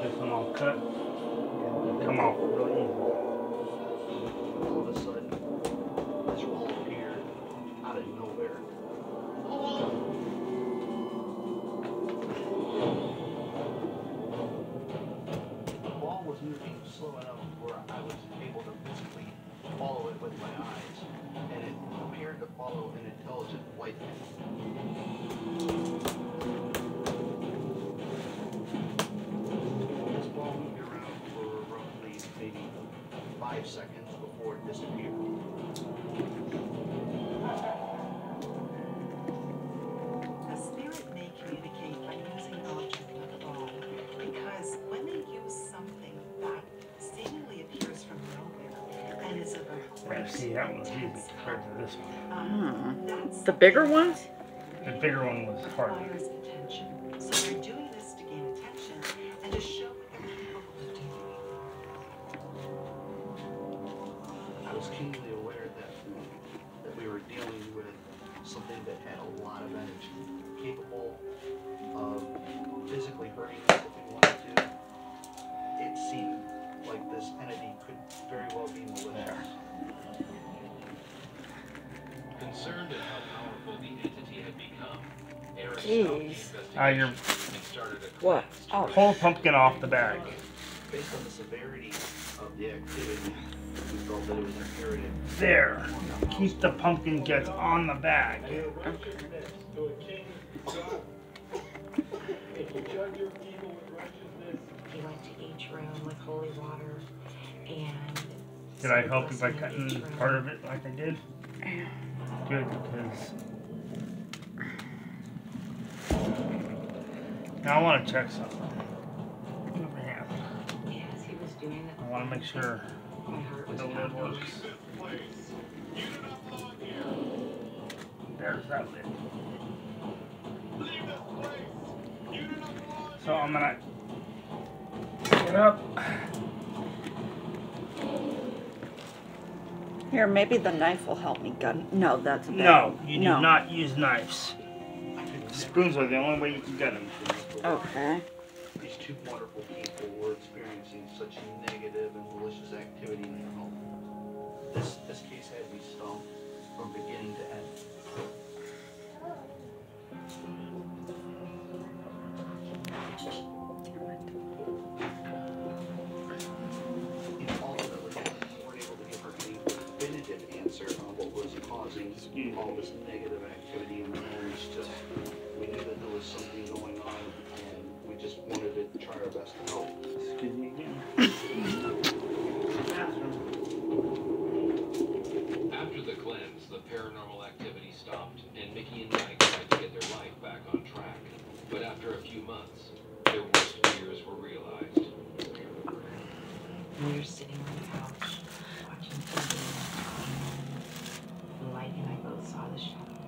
this one all cut. It'll come off real easy. All of a sudden, this roll appeared out of nowhere. The ball was moving slow enough where I was able to physically follow it with my eyes, and it appeared to follow an intelligent white man. This ball moved around for roughly maybe 5 seconds before it disappeared. A spirit may communicate by using an object like a ball, because when they use something that seemingly appears from nowhere and is of a Yeah, see, that one was easy compared to this one. that's The bigger ones? The bigger one was harder. requires attention. So they're doing this to gain attention and to show what they're capable of doing. I was keenly aware that we were dealing with something that had a lot of energy, capable of physically hurting us if we wanted to. It seemed like this entity could very well be malicious. Concerned at how powerful the entity had become, Eric Jeez. stopped Ah, the you're- investigation and started a What? cleanse to Oh. Pull the pumpkin off the bag. Based on the severity of the activity, we felt that it was inherited. There. Keep the pumpkin guts on the bag. He went to each room with holy water and Did I help you by cutting part of it like I did? Good, because now I want to check something. Over here. as he was doing it, I want to make sure my heart was the lid pounding. works. There's that lid. So I'm gonna get up. Here, maybe the knife will help me gun. No, that's a bad. No, you do No. not use knives. Spoons are the only way you can get them. Okay. These two wonderful people were experiencing such negative and malicious activity in their home. This case had me stumped from beginning to end. Ultimately, we weren't able to give her any definitive answer on what was causing all this negative activity in the marriage. Just we knew that there was something going on, and we just wanted to try our best to help. Excuse me again. After the cleanse, the paranormal activity stopped, and Mickey and Mike tried to get their life back on track. But after a few months, their worst fears were realized. We were sitting on the couch, watching TV, and Light and I both saw the shadow